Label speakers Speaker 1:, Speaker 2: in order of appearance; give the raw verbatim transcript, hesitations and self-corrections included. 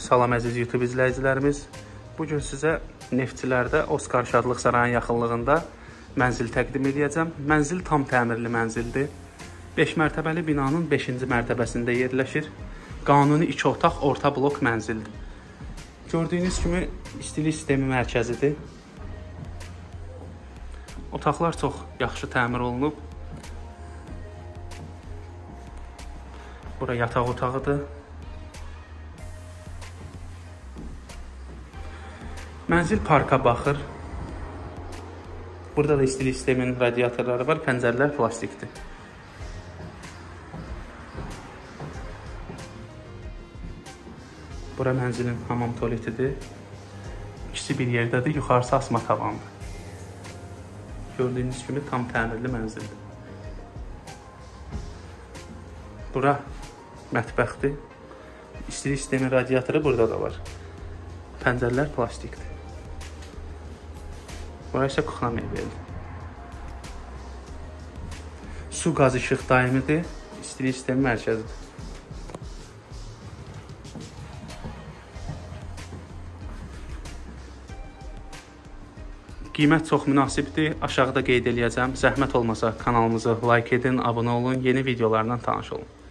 Speaker 1: Salam əziz YouTube izləyicilərimiz. Bugün sizə Neftçilərdə Oskar Şadlıq Sarayının yaxınlığında mənzil təqdim edəcəm. Mənzil tam təmirli mənzildir. beş mərtəbəli binanın beşinci mərtəbəsində yerləşir. Qanuni iki otaq orta blok mənzildir. Gördüyünüz kimi istilik sistemi mərkəzidir. Otaqlar çox yaxşı təmir olunub. Bura yataq otağıdır. Mənzil parka baxır. Burada da istilik sisteminin radiatorları var, pəncərələr plastikdir. Bura mənzilin hamam tualetidir. İkisi bir yerdədir, yuxarısı asma tavandır. Gördüyünüz kimi tam təmirli mənzildir. Bura mətbəxdir. İstilik sistemi radiatoru burada da var. Pəncərələr plastikdir. Bura isə kuxna mebeldir. Su, qaz, işıq daimidir. İstilik sistemi mərkəzidir. Qiymət çox münasibdir. Aşağıda qeyd eləyəcəm. Zəhmət olmasa kanalımızı like edin, abunə olun, yeni videolarla tanış olun.